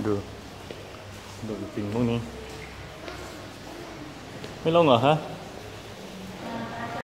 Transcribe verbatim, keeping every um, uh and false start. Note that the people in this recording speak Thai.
ดูดูจริงพวกนี้ไม่ลงเหรอฮะ